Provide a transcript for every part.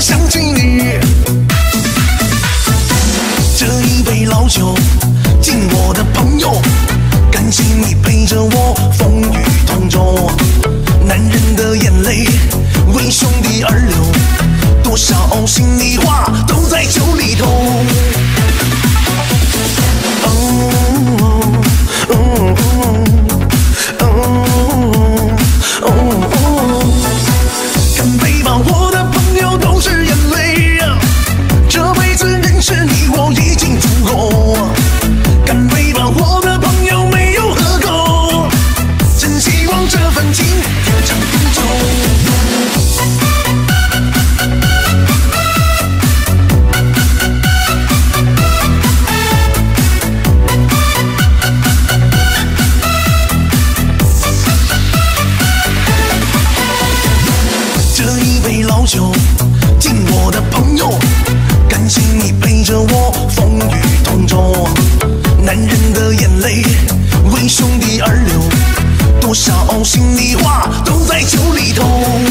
想起你。这一杯老酒敬我的朋友，感谢你陪着我风雨同舟。男人的眼泪为兄弟而流，多少心里话都在酒里头。干杯吧，我的朋友，都是眼泪啊！这辈子认识你我已经足够。干杯吧，我的朋友，没有喝够，真希望这份情天长地久。酒敬我的朋友，感谢你陪着我风雨同舟。男人的眼泪为兄弟而流，多少心里话都在酒里头。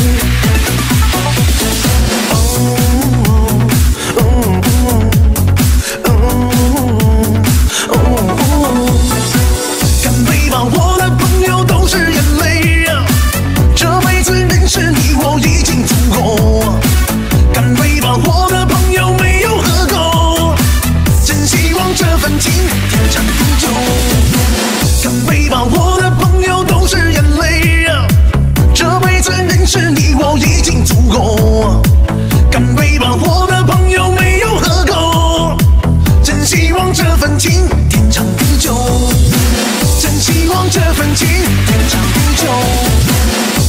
干杯吧，我的朋友，都是眼泪啊！这辈子认识你我已经足够。干杯吧，我的朋友，没有喝够，真希望这份情天长地久。干杯吧，我的朋友，都是眼泪啊！这辈子认识你我已经足够。干杯吧，我的朋友，没有喝够，真希望这份情天长地久。真希望这份情天长地久。